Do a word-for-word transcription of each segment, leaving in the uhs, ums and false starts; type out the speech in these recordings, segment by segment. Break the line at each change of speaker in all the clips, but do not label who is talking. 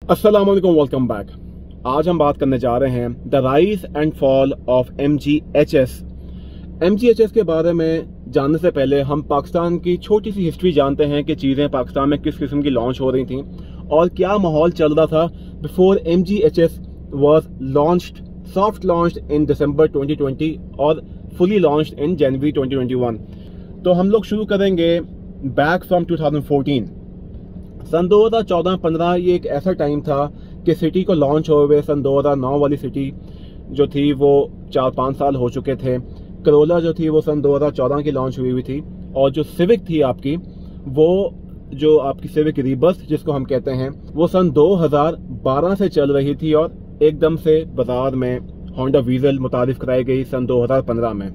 अस्सलाम वालेकुम, welcome back. आज हम बात करने जा रहे हैं the rise and fall of M G H S. M G H S के बारे में जानने से पहले हम पाकिस्तान की छोटी सी हिस्ट्री जानते हैं कि चीज़ें पाकिस्तान में किस किस्म की लॉन्च हो रही थी और क्या माहौल चल रहा था before M G H S was launched, soft launched in December twenty twenty और fully launched in January twenty twenty one. तो हम लोग शुरू करेंगे back from two thousand fourteen. सन दो हज़ार चौदह पंद्रह ये एक ऐसा टाइम था कि सिटी को लॉन्च हुए हुए सन दो हज़ार नौ वाली सिटी जो थी वो चार पाँच साल हो चुके थे। करोला जो थी वो सन दो हज़ार चौदह की लॉन्च हुई हुई थी और जो सिविक थी आपकी, वो जो आपकी सिविक रीबर्थ जिसको हम कहते हैं, वो सन दो हज़ार बारह से चल रही थी और एकदम से बाजार में होंडा वीजल मुतारिफ कराई गई सन दो हज़ार पंद्रह में।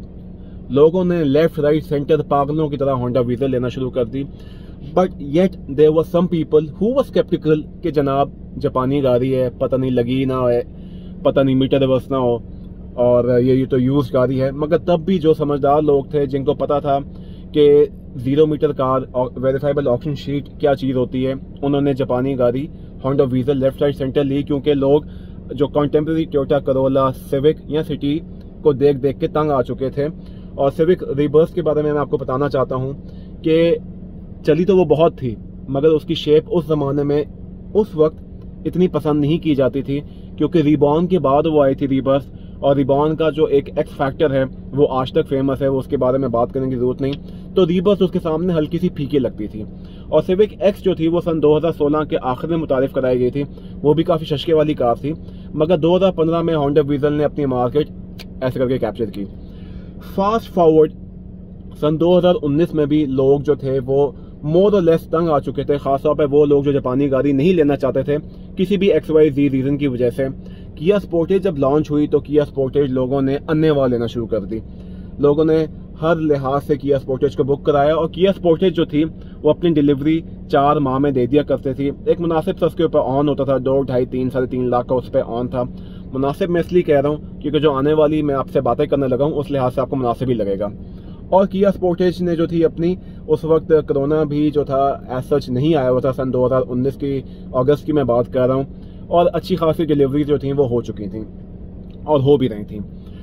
लोगों ने लेफ्ट राइट सेंटर पागलों की तरह होंडा वीजल लेना शुरू कर दी। But yet there were some people who were sceptical कि जनाब जापानी गाड़ी है, पता नहीं लगी ना है, पता नहीं मीटर रिवर्स ना हो और ये ये तो यूज गाड़ी है। मगर तब भी जो समझदार लोग थे जिनको पता था कि जीरो मीटर कार और वेरीफाइबल ऑप्शन शीट क्या चीज़ होती है, उन्होंने जापानी गाड़ी Honda Vezel left right centre ली, क्योंकि लोग जो कॉन्टेम्प्रेरी टोयोटा करोला, सिविक या सिटी को देख देख के तंग आ चुके थे। और सिविक रिवर्स के बारे में मैं आपको बताना चाहता हूँ कि चली तो वो बहुत थी मगर उसकी शेप उस ज़माने में उस वक्त इतनी पसंद नहीं की जाती थी, क्योंकि रिबॉर्न के बाद वो आई थी रिवर्स, और रिबॉर्न का जो एक एक्स फैक्टर है वो आज तक फेमस है, वो उसके बारे में बात करने की ज़रूरत नहीं। तो रिवर्स उसके सामने हल्की सी फीकी लगती थी। और सिविक एक्स जो थी वो सन दो हज़ार सोलह के आखिर में मुतारिफ कराई गई थी, वो भी काफ़ी शशके वाली कार थी। मगर दो हज़ार पंद्रह में होंडा वीजल ने अपनी मार्केट ऐसे करके कैप्चर की। फास्ट फॉरवर्ड सन दो हज़ार उन्नीस में भी लोग जो थे वो मोर और लेस तंग आ चुके थे, खासतौर पर वो लोग जो जापानी गाड़ी नहीं लेना चाहते थे किसी भी एक्स वाई जी रीज़न की वजह से। किया स्पोर्टेज जब लॉन्च हुई तो किया स्पोर्टेज लोगों ने अन्नेवा लेना शुरू कर दी। लोगों ने हर लिहाज से किया स्पोर्टेज को बुक कराया और किया स्पोर्टेज जो थी वो अपनी डिलीवरी चार माह में दे दिया करते थी। एक मुनासिब सा उसके ऊपर ऑन होता था, दो ढाई तीन साढ़े तीन लाख का उस पर ऑन था। मुनासिब मैं इसलिए कह रहा हूँ क्योंकि जो आने वाली मैं आपसे बातें करने लगा हूँ उस लिहाज से आपको मुनासिब ही लगेगा। और किया स्पोर्टेज ने जो थी अपनी, उस वक्त कोरोना भी जो था एज सच नहीं आया हुआ था, सन दो हज़ार उन्नीस की अगस्त की मैं बात कर रहा हूँ, और अच्छी खासी डिलीवरी जो थी वो हो चुकी थी और हो भी रही थी।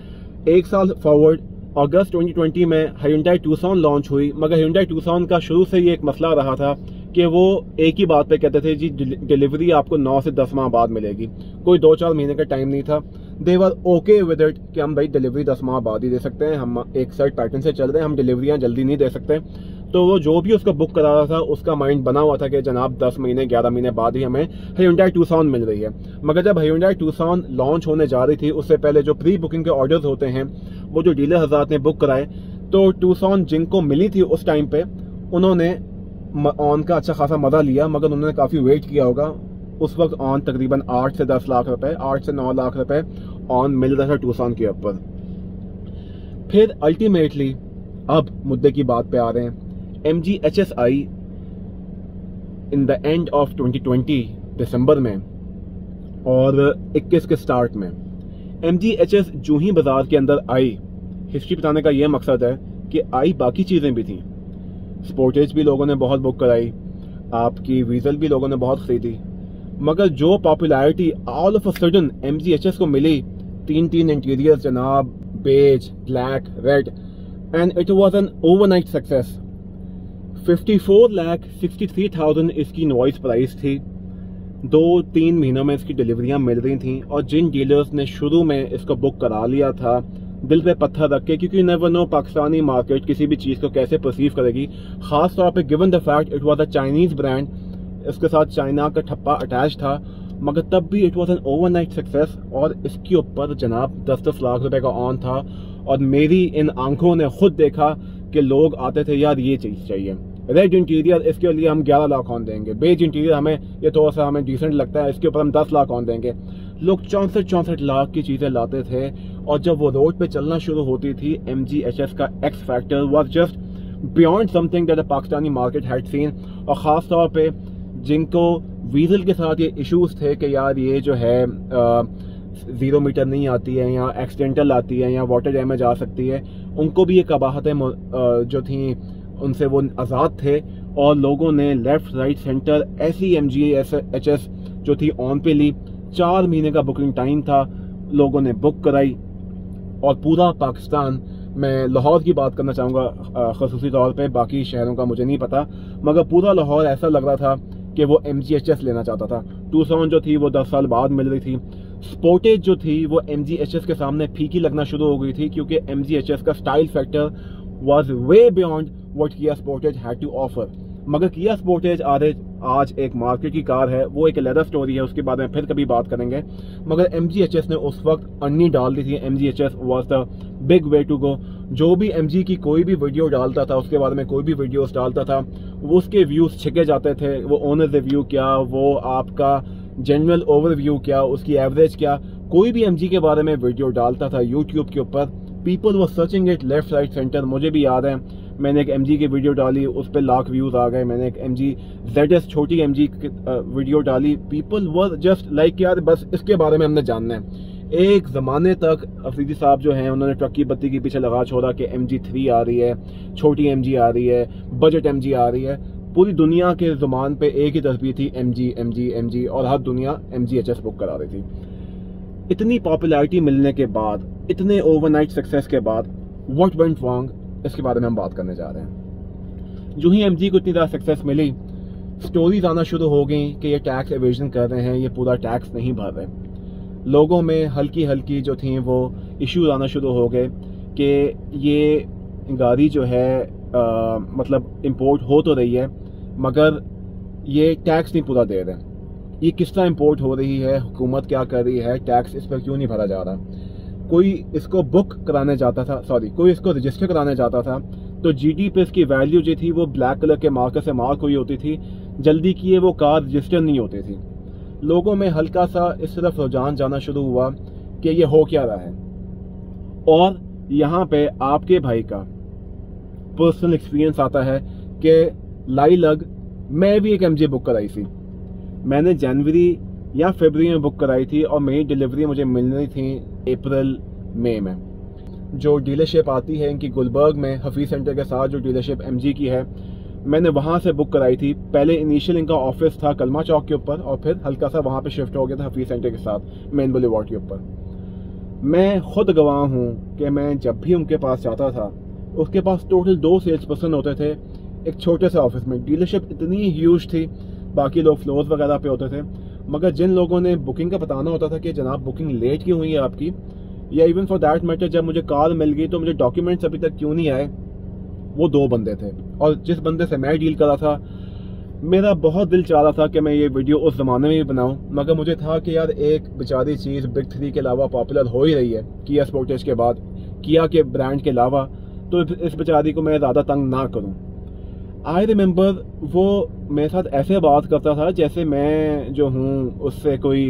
एक साल फॉरवर्ड अगस्त ट्वेंटी ट्वेंटी में हायुंडई टूसॉन लॉन्च हुई, मगर हायुंडई टूसॉन का शुरू से ये एक मसला रहा था कि वो एक ही बात पे कहते थे जी डिलीवरी आपको नौ से दस माह बाद मिलेगी, कोई दो चार महीने का टाइम नहीं था। They were okay with it कि हम भाई डिलीवरी दस माह बाद ही दे सकते हैं, हम एक सेट पैटर्न से चल रहे हैं, हम डिलीवरियां जल्दी नहीं दे सकते। तो वो जो भी उसका बुक करा रहा था उसका माइंड बना हुआ था कि जनाब दस महीने ग्यारह महीने बाद ही हमें हायुंडई टूसॉन मिल रही है। मगर जब हायुंडई टूसॉन लॉन्च होने जा रही थी उससे पहले जो प्री बुकिंग के ऑर्डर्स होते हैं वो जो डीलर हज़रात ने बुक कराए, तो टूसॉन जिनको मिली थी उस टाइम पे उन्होंने ऑन का अच्छा खासा मजा लिया, मगर उन्होंने काफ़ी वेट किया होगा। उस वक्त ऑन तकरीबन आठ से दस लाख रुपए, आठ से नौ लाख रुपए ऑन मिल रहा था टूसॉन के ऊपर। फिर अल्टीमेटली अब मुद्दे की बात पे आ रहे हैं। एम जी एच एस आई in the end of twenty twenty December में और इक्कीस के स्टार्ट में। एम जी एच एस जो ही बाजार के अंदर आई, हिस्ट्री बताने का यह मकसद है कि आई बाकी चीज़ें भी थी। स्पोर्टेज भी लोगों ने बहुत बुक कराई, आपकी वीजल भी लोगों ने बहुत खरीदी, मगर जो popularity all of a sudden M G H S को मिली, तीन तीन इंटीरियर्स जनाब, beige, black, red, and it was an overnight success. Fifty four lakh sixty three thousand इसकी इनवॉइस प्राइस थी। दो तीन महीनों में इसकी डिलीवरियां मिल रही थी और जिन डीलर्स ने शुरू में इसको बुक करा लिया था दिल पे पत्थर रख के, क्योंकि नेवर नो पाकिस्तानी मार्केट किसी भी चीज़ को कैसे परसीव करेगी, खास तौर पे given the fact it was a Chinese brand, इसके साथ चाइना का ठप्पा अटैच था, मगर तब भी it was an overnight success. और इसके ऊपर जनाब दस दस लाख रुपए का ऑन था और मेरी इन आंखों ने खुद देखा कि लोग आते थे यार ये चीज़ चाहिए, रेड इंटीरियर इसके लिए हम ग्यारह लाख ऑन देंगे, बेज इंटीरियर हमें ये थोड़ा सा हमें डिसेंट लगता है इसके ऊपर हम दस लाख ऑन देंगे। लोग चौंसठ चौंसठ लाख की चीज़ें लाते थे और जब वो रोड पे चलना शुरू होती थी एम जी एच एस का X factor was just beyond something that the Pakistani market had seen. और ख़ास तौर पे जिनको वीजल के साथ ये इश्यूज थे कि यार ये जो है ज़ीरो मीटर नहीं आती है या एक्सीडेंटल आती है या वाटर डैमेज आ सकती है, उनको भी ये कबाहतें जो थी उनसे वो आज़ाद थे और लोगों ने लेफ्ट राइट सेंटर ऐसी एम जी एच एस जो थी ऑन पे ली। चार महीने का बुकिंग टाइम था, लोगों ने बुक कराई और पूरा पाकिस्तान, मैं लाहौर की बात करना चाहूँगा ख़ुसूसी तौर पे, बाकी शहरों का मुझे नहीं पता, मगर पूरा लाहौर ऐसा लग रहा था कि वो एम जी एच एस लेना चाहता था। टूसॉन जो थी वो दस साल बाद मिल रही थी। स्पोर्टेज जो थी वो एम जी एच एस के सामने फीकी लगना शुरू हो गई थी, क्योंकि एम जी एच एस का style factor was way beyond what Kia Sportage had to offer. मगर किया स्पोर्टेज आज आज एक मार्केट की कार है, वो एक अलग स्टोरी है, उसके बारे में फिर कभी बात करेंगे। मगर एम जी एच एस ने उस वक्त अन्नी डाल दी थी। M G H S was the big way to go. जो भी एम जी की कोई भी वीडियो डालता था, उसके बारे में कोई भी वीडियोस डालता था, वो उसके व्यूज छिके जाते थे। वो ओनर रिव्यू क्या, वो आपका जनरल ओवरव्यू क्या, उसकी एवरेज क्या, कोई भी एम जी के बारे में वीडियो डालता था यूट्यूब के ऊपर, people were searching it left right centre. मुझे भी याद है, मैंने एक एम जी की वीडियो डाली, उस पर लाख व्यूज़ आ गए। मैंने एक एम जी जेड एस छोटी एम जी वीडियो डाली, पीपल वर जस्ट लाइक यार बस इसके बारे में हमने जानना है। एक ज़माने तक अफरीदी साहब जो हैं उन्होंने ट्रक की बत्ती के पीछे लगा छोड़ा कि एम जी थ्री आ रही है, छोटी एम जी आ रही है, बजट एम जी आ रही है। पूरी दुनिया के ज़ुबान पे एक ही तस्वीर थी, M G M G M G, और हर दुनिया M G H S book करा रही थी। इतनी पॉपुलैरिटी मिलने के बाद, इतने ओवरनाइट सक्सेस के बाद, व्हाट वेंट रॉन्ग, इसके बारे में हम बात करने जा रहे हैं। जो ही एम जी को इतनी ज़्यादा सक्सेस मिली, स्टोरीज आना शुरू हो गई कि ये टैक्स एवेजन कर रहे हैं, ये पूरा टैक्स नहीं भर रहे। लोगों में हल्की हल्की जो थी वो इश्यूज आना शुरू हो गए कि ये गाड़ी जो है आ, मतलब इंपोर्ट हो तो रही है मगर ये टैक्स नहीं पूरा दे रहे। ये किस तरह इंपोर्ट हो रही है, हुकूमत क्या कर रही है, टैक्स इस पर क्यों नहीं भरा जा रहा। कोई इसको बुक कराने जाता था, सॉरी कोई इसको रजिस्टर कराने जाता था तो जी डी पे इसकी वैल्यू जो थी वो ब्लैक कलर के मार्कर से मार्क हुई होती थी, जल्दी किए वो कार रजिस्टर नहीं होती थी। लोगों में हल्का सा इस तरफ रुझान जाना शुरू हुआ कि ये हो क्या रहा है। और यहाँ पे आपके भाई का पर्सनल एक्सपीरियंस आता है कि लाई लग मैं भी एक एम जी बुक कराई थी। मैंने जनवरी या फरवरी में बुक कराई थी और मेरी डिलीवरी मुझे मिलनी थी अप्रैल मई में। जो डीलरशिप आती है इनकी गुलबर्ग में हफीज सेंटर के साथ, जो डीलरशिप एम जी की है, मैंने वहाँ से बुक कराई थी। पहले इनिशियल इनका ऑफिस था कलमा चौक के ऊपर और फिर हल्का सा वहाँ पे शिफ्ट हो गया था हफीज सेंटर के साथ मेन बुलेवार्ड के ऊपर। मैं खुद गवाह हूँ कि मैं जब भी उनके पास जाता था, उसके पास टोटल दो सेल्स पर्सन होते थे एक छोटे से ऑफिस में। डीलरशिप इतनी ह्यूज थी, बाकी लोग फ्लोर्स वगैरह पे होते थे, मगर जिन लोगों ने बुकिंग का बताना होता था कि जनाब बुकिंग लेट क्यों हुई है आपकी, या इवन फॉर दैट मैटर जब मुझे कार मिल गई तो मुझे डॉक्यूमेंट्स अभी तक क्यों नहीं आए, वो दो बंदे थे। और जिस बंदे से मैं डील कर रहा था, मेरा बहुत दिल चाह रहा था कि मैं ये वीडियो उस ज़माने में भी बनाऊं, मगर मुझे था कि यार एक बेचारी चीज़ बिग थ्री के अलावा पॉपुलर हो ही रही है किया स्पोर्टेज के बाद, किया के ब्रांड के अलावा, तो इस बेचारी को मैं ज़्यादा तंग ना करूं। आई रिमेंबर वो मेरे साथ ऐसे बात करता था जैसे मैं जो हूँ उससे कोई,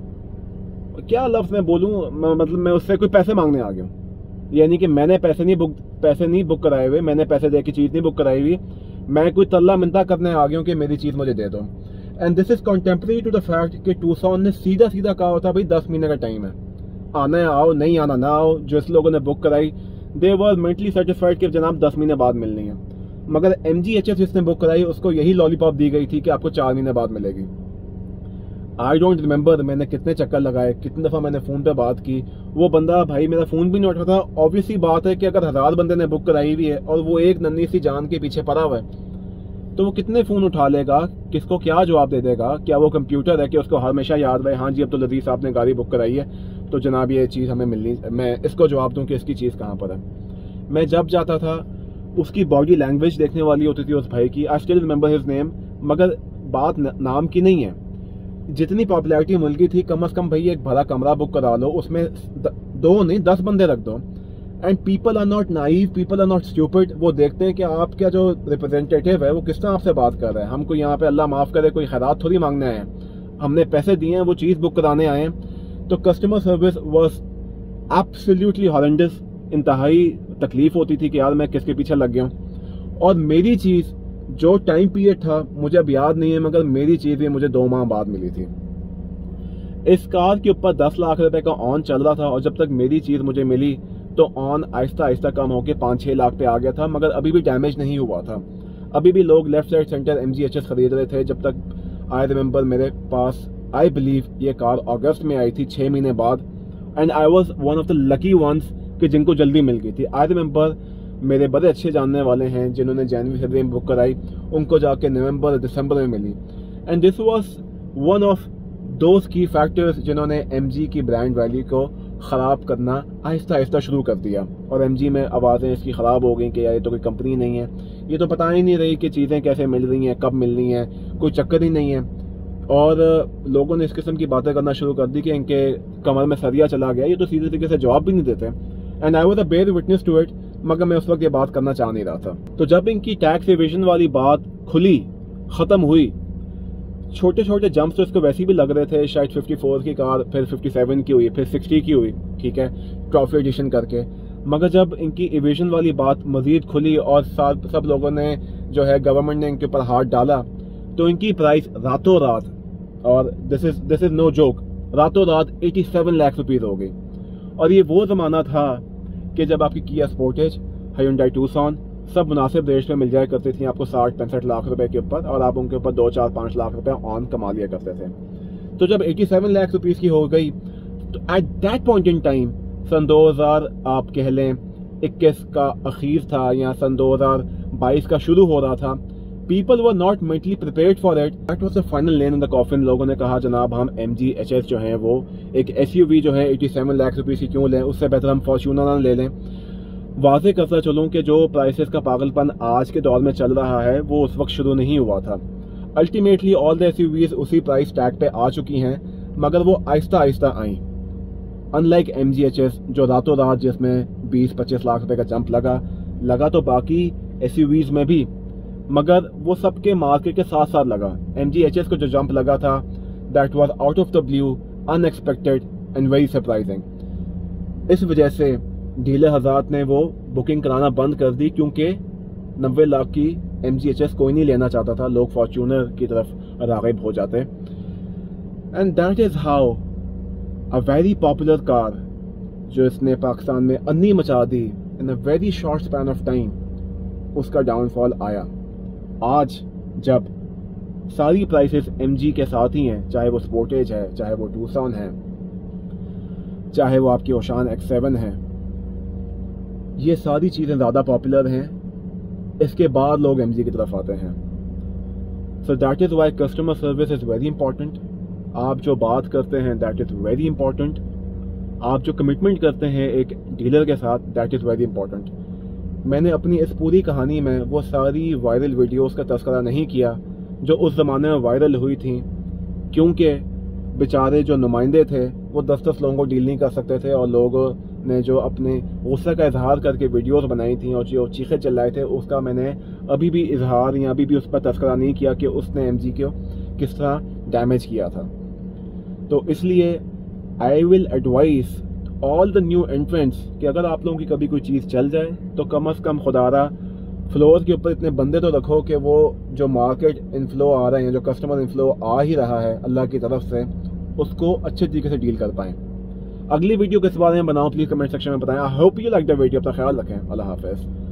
क्या लफ्ज़ मैं बोलूँ, मतलब मैं उससे कोई पैसे मांगने आ गया हूँ। यानी कि मैंने पैसे नहीं बुक पैसे नहीं बुक कराए हुए, मैंने पैसे दे के चीज़ नहीं बुक कराई हुई, मैं कोई तल्ला मिनता करने आ गया हूँ कि मेरी चीज़ मुझे दे दो। And this is contemporary to the fact कि टूसॉन ने सीधा सीधा कहा होता भाई दस महीने का टाइम है, आना है आओ, नहीं आना ना आओ। जिस लोगों ने बुक कराई दे वर मेंटली सेटिस्फाइड कि जनाब दस महीने बाद मिलनी है। मगर एम जी एच एस जिसने बुक कराई उसको यही लॉलीपॉप दी गई थी कि आपको चार महीने बाद मिलेगी। आई डोंट रिमेंबर मैंने कितने चक्कर लगाए, कितनी दफ़ा मैंने फ़ोन पे बात की, वो बंदा भाई मेरा फ़ोन भी नहीं उठाता। ऑब्वियसली बात है कि अगर हज़ार बंदे ने बुक कराई हुई है और वो एक नन्ही सी जान के पीछे पड़ा हुआ है तो वो कितने फ़ोन उठा लेगा, किसको क्या जवाब दे देगा। क्या वो कंप्यूटर है कि उसको हमेशा याद रहे हाँ जी अब्दुल अजीज़ साहब ने गाड़ी बुक कराई है तो जनाब ये चीज़ हमें मिलनी, मैं इसको जवाब दूँ कि इसकी चीज़ कहाँ पर है। मैं जब जाता था उसकी बॉडी लैंग्वेज देखने वाली होती थी उस भाई की। I still remember his name, मगर बात न, नाम की नहीं है। जितनी पॉपुलैरिटी मिल गई थी, कम अज़ कम भाई एक भरा कमरा बुक करा लो, उसमें दो नहीं दस बंदे रख दो। And people are not naive, people are not stupid. वो देखते हैं कि आपका जो रिप्रेजेंटेटिव है वो किस तरह आपसे बात कर रहा है। हमको यहाँ पे अल्लाह माफ़ करे कोई खैरात थोड़ी मांगने आए हैं, हमने पैसे दिए हैं, वो चीज़ बुक कराने आए हैं। तो customer service was absolutely horrendous. इंतहाई तकलीफ होती थी कि यार मैं किसके पीछे लग गया हूँ। और मेरी चीज़ जो टाइम पीरियड था मुझे अब याद नहीं है, मगर मेरी चीज़ भी मुझे दो माह बाद मिली थी। इस कार के ऊपर दस लाख रुपए का ऑन चल रहा था और जब तक मेरी चीज़ मुझे मिली तो ऑन आहिस्ता आहिस्ता कम होकर पाँच छः लाख पे आ गया था, मगर अभी भी डैमेज नहीं हुआ था। अभी भी लोग left side centre M G H S खरीद रहे थे। जब तक आई रिमेंबर मेरे पास आई बिलीव ये कार अगस्त में आई थी, छः महीने बाद, and I was one of the lucky ones कि जिनको जल्दी मिल गई थी। आई रिमेंबर मेरे बड़े अच्छे जानने वाले हैं जिन्होंने जनवरी फरवरी में बुक कराई, उनको जाके नवंबर दिसंबर में मिली। And this was one of those key factors जिन्होंने एमजी की ब्रांड वैल्यू को ख़राब करना आहिस्ता आहिस्ता शुरू कर दिया। और एमजी में आवाज़ें इसकी ख़राब हो गई कि यार ये तो कोई कंपनी नहीं है, ये तो पता ही नहीं रही कि चीज़ें कैसे मिल रही हैं, कब मिल रही हैं, कोई चक्कर ही नहीं है। और लोगों ने इस किस्म की बातें करना शुरू कर दी कि इनके कमर में सरिया चला गया, ये तो सीधे तरीके से जवाब भी नहीं देते। And I was a bear witness to it, मगर मैं उस वक्त ये बात करना चाह नहीं रहा था। तो जब इनकी टैक्स एविजन वाली बात खुली, ख़त्म हुई, छोटे छोटे जंप्स तो इसको वैसे भी लग रहे थे, शायद चौवन की कार, फिर सत्तावन की हुई, फिर साठ की हुई, ठीक है, ट्रॉफी एडिशन करके। मगर जब इनकी एविजन वाली बात मज़ीद खुली और साथ सब लोगों ने जो है गवर्नमेंट ने इनके ऊपर हाथ डाला, तो इनकी प्राइस रातों रात, और this is this is no joke, रातों रात सत्तासी लाख रुपीज़ हो गई। और ये वो ज़माना था कि जब आपकी किया स्पोर्टेज, हायुंडई टूसन सब मुनासिब रेट में मिल जाया करती थी आपको साठ पैंसठ लाख रुपए के ऊपर, और आप उनके ऊपर दो चार पाँच लाख रुपए ऑन कमा लिया करते थे। तो जब सत्तासी लाख रुपीस की हो गई, तो at that point in time, सन दो हज़ार आप कह लें इक्कीस का अखीर था या सन दो हज़ार बाईस का शुरू हो रहा था, people were not mentally prepared for it. That was the final nail in the coffin. लोगों ने कहा जनाब हम एम जी एच एस जो है वो एक एस यू वी जो है सत्तासी लाख रुपीस की क्यों लें, उससे बेहतर हम फॉर्च्यूनर ले लें। वाज़े करता चलूँ कि जो प्राइसेस का पागलपन आज के दौर में चल रहा है वो उस वक्त शुरू नहीं हुआ था। अल्टीमेटली ऑल द एसयूवीज उसी प्राइस टैग पे आ चुकी हैं, मगर वो आहिस्ता आहिस्ता आई। Unlike M G H S जो रातों रात जिसमें बीस पच्चीस लाख रुपए का जंप लगा लगा तो बाकी एसयूवीज में भी, मगर वो सबके मार्केट के साथ साथ लगा। एम जी एच एस को जो जंप लगा था that was out of the blue, unexpected and very surprising. इस वजह से डीलर हज़रात ने वो बुकिंग कराना बंद कर दी, क्योंकि नब्बे लाख की एम जी एच एस कोई नहीं लेना चाहता था, लोग फॉर्च्यूनर की तरफ राग़िब हो जाते। And that is how a very popular car जो इसने पाकिस्तान में अन्नी मचा दी in a very short span of time, उसका डाउनफॉल आया। आज जब सारी प्राइसेस एम जी के साथ ही हैं, चाहे वो स्पोर्टेज है, चाहे वो टूसन है, चाहे वो आपकी ओशान एक्स सेवन है, ये सारी चीज़ें ज़्यादा पॉपुलर हैं, इसके बाद लोग एमजी की तरफ आते हैं। So that is why customer service is very important. आप जो बात करते हैं दैट इज़ वेरी इंपॉर्टेंट। आप जो कमिटमेंट करते हैं एक डीलर के साथ दैट इज़ वेरी इंपॉर्टेंट। मैंने अपनी इस पूरी कहानी में वो सारी वायरल वीडियोस का तज़किरा नहीं किया जो उस ज़माने में वायरल हुई थी, क्योंकि बेचारे जो नुमाइंदे थे वो दस दस लोगों को डील नहीं कर सकते थे, और लोगों ने जो अपने गुस्से का इजहार करके वीडियोस बनाई थी और जो चीखें चिल्लाए थे, उसका मैंने अभी भी इजहार या अभी भी उस पर तज़किरा नहीं किया कि उसने एमजी को किस तरह डैमेज किया था। तो इसलिए I will advise all the new entrants कि अगर आप लोगों की कभी कोई चीज़ चल जाए तो कम अज़ कम खुदारा फ्लोर के ऊपर इतने बंदे तो रखो कि वो जो मार्केट इनफ्लो आ रहे हैं, जो कस्टमर इनफ्लो आ ही रहा है अल्लाह की तरफ से, उसको अच्छे तरीके से डील कर पाएँ। अगली वीडियो किस बारे में बनाऊं प्लीज़ कमेंट सेक्शन में बताएं। I hope you like the video. अपना ख्याल रखें। अल्लाह हाफ़िज़।